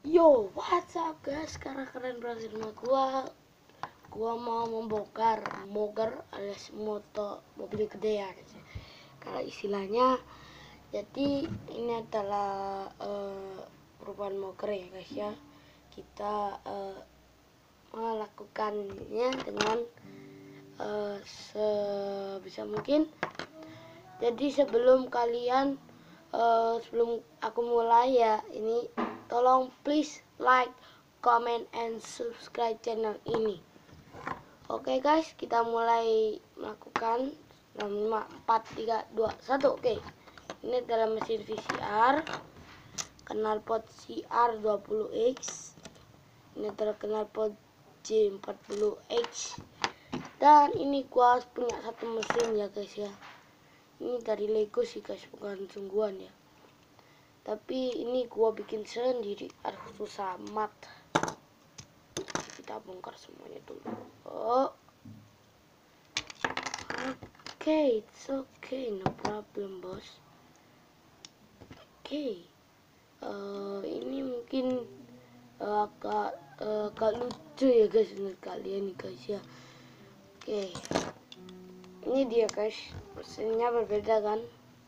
Yo, what's up guys? Sekarang kalian berada di rumah gua mau membongkar moger alias mobil gede ya guys. Kalau istilahnya, jadi ini adalah perubahan moger ya guys ya. Kita melakukannya dengan sebisa mungkin. Jadi sebelum aku mulai ya, ini tolong please like, comment, and subscribe channel ini. Oke guys, kita mulai melakukan 5, 4, 3, 2, 1. Oke, ini adalah mesin VCR knalpot CR20X. Ini adalah knalpot J40X. Dan ini gua punya satu mesin ya guys ya. Ini dari Lego sih guys, bukan sungguhan ya. Tapi ini gua bikin sendiri, aduh susah amat. Kita bongkar semuanya dulu. Oke, it's okay, no problem bos. Oke, ini mungkin agak lucu ya guys menurut kalian nih guys ya. Oke, ini dia guys, mesinnya berbeda kan,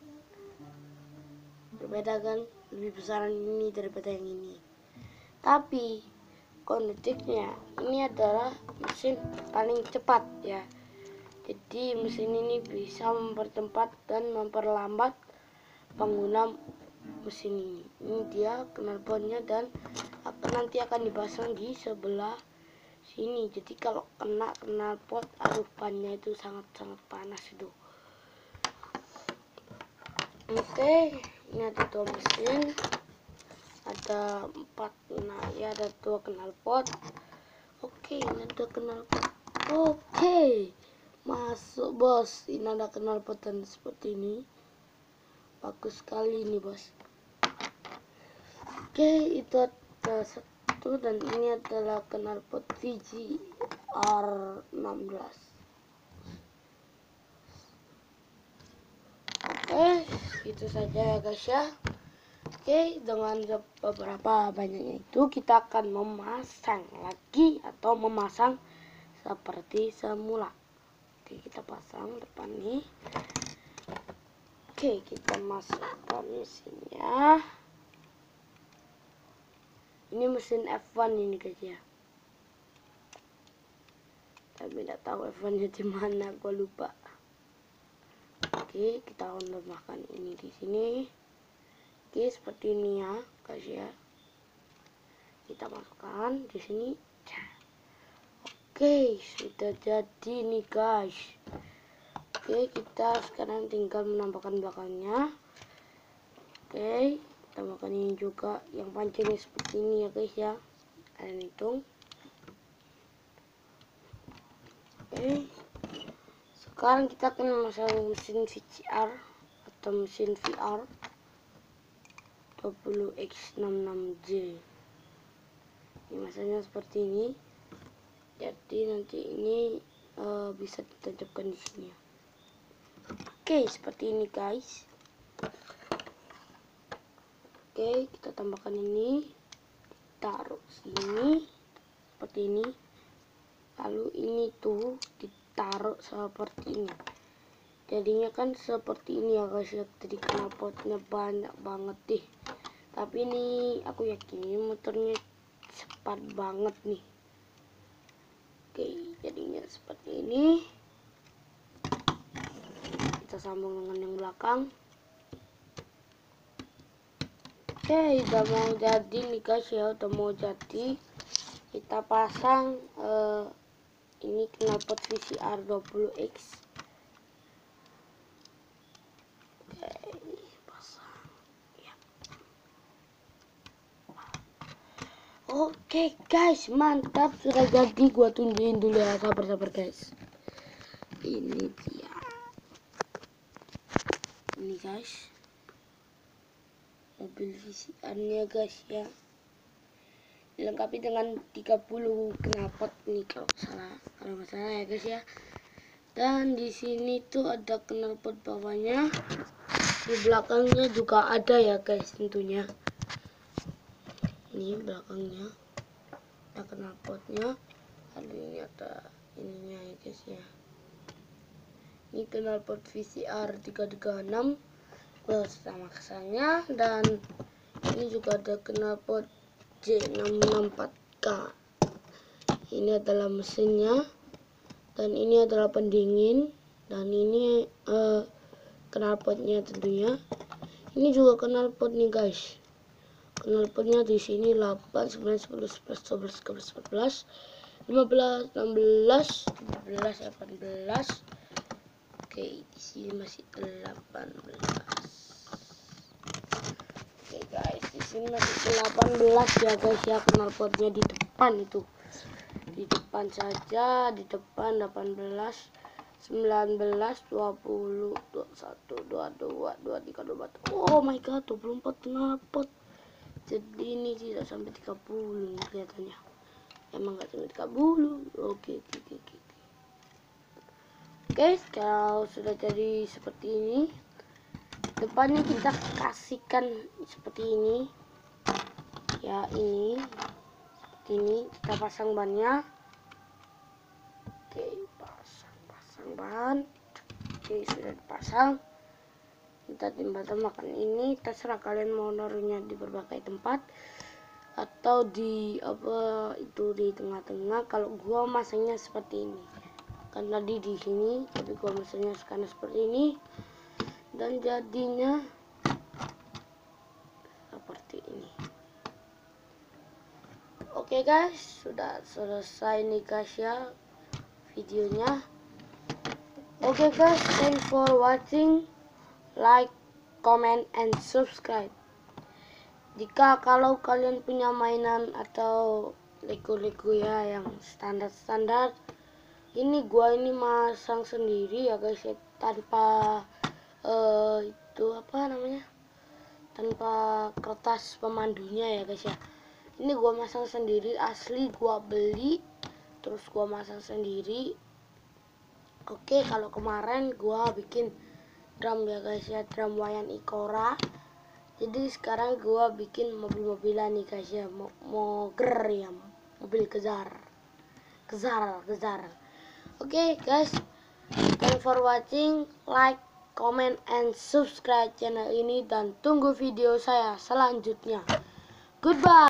lebih besar ini daripada yang ini. Tapi kondisinya ini adalah mesin paling cepat ya. Jadi mesin ini bisa mempercepat dan memperlambat pengguna mesin ini. Ini dia knalpotnya dan nanti akan dipasang di sebelah sini. Jadi kalau kena knalpot, aduh bannya itu sangat-sangat panas itu. Oke, ini ada 2 mesin, ada 4, nah ya ada 2 knalpot. Oke, ini ada knalpot. Oke, masuk bos. Ini ada knalpot dan seperti ini, bagus sekali ini bos. Oke, itu ada 1 dan ini adalah knalpot VGR16. Oke, itu saja ya guys ya. Oke, dengan beberapa banyaknya itu kita akan memasang lagi atau memasang seperti semula. Oke, kita pasang depan nih. Oke, kita masukkan mesinnya. Ini mesin F1 ini guys ya. Tapi tidak tahu F1 nya di mana, gua lupa. Oke, kita akan tambahkan ini di sini. Oke, seperti ini ya guys ya. Kita masukkan di sini. Oke, sudah jadi nih guys. Oke, kita sekarang tinggal menambahkan belakangnya. Oke, tambahkan ini juga, yang pancingnya seperti ini ya guys ya. Kalian hitung. Oke, sekarang kita akan memasang mesin VCR atau mesin VR 20X66J. Ini masanya seperti ini. Jadi nanti ini bisa ditancapkan di sini. Oke, seperti ini guys. Oke, kita tambahkan ini, taruh sini seperti ini. Lalu ini tuh ditaruh seperti ini. Jadinya kan seperti ini ya guys ya. Jadi knalpotnya banyak banget deh. Tapi ini aku yakin motornya cepat banget nih. Oke, jadinya seperti ini. Kita sambung dengan yang belakang. Oke, udah mau jadi nih guys ya, udah mau jadi. Kita pasang ini knalpot VCR20X. Oke, pasang ya. Oke guys, mantap, sudah jadi. Gua tunjukin dulu ya, sabar guys. Ini dia. Ini guys, mobil VCR-nya guys ya. Dilengkapi dengan 30 knalpot nih kalau nggak salah ya guys ya. Dan di sini tuh ada knalpot bawahnya. Di belakangnya juga ada ya guys tentunya. Ini belakangnya, ada knalpotnya, ini ada ininya ya guys ya. Ini knalpot VCR 336 bersama kesannya, dan ini juga ada knalpot J664K. Ini adalah mesinnya, dan ini adalah pendingin, dan ini knalpotnya tentunya. Ini juga knalpot nih guys. Knalpotnya di sini 8, 9, 10, 11, 12, 13, 14, 15, 16, 17, 18. Oke, di sini masih 18. Oke guys, di sini masih 18 ya guys ya, knalpotnya di depan itu. Di depan saja, di depan 18, 19, 20, 21, 22, 23, 24. Oh my god, 24 knalpot. Jadi ini tidak sampai 30 kelihatannya. Emang nggak sampai 30. Oke. Oke, kalau sudah jadi seperti ini, depannya kita kasihkan seperti ini. Ya, ini seperti ini, kita pasang bannya. Oke, pasang ban. Oke, sudah dipasang. Kita tambahkan ini, terserah kalian mau naruhnya di berbagai tempat atau di di tengah-tengah. Kalau gua masangnya seperti ini, kan tadi di sini, tapi gua masangnya sekarang seperti ini, dan jadinya seperti ini. Oke guys, sudah selesai nih guys ya videonya. Oke guys, thanks for watching. Like, comment, and subscribe. Jika kalau kalian punya mainan atau Lego ya yang standar, ini gua masang sendiri ya guys ya, tanpa itu apa namanya, tanpa kertas pemandunya ya guys ya. Ini gua masang sendiri, asli gua beli terus gua masang sendiri. Oke, kalau kemarin gua bikin drum ya guys ya, drum Wayan Ikora. Jadi sekarang gua bikin mobil-mobilan nih guys ya, moger ya, mobil kejar. Oke guys, thanks for watching. Like, comment, and subscribe channel ini, dan tunggu video saya selanjutnya. Goodbye.